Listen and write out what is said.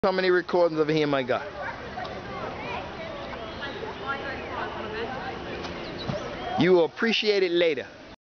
How many recordings of him I got? You will appreciate it later.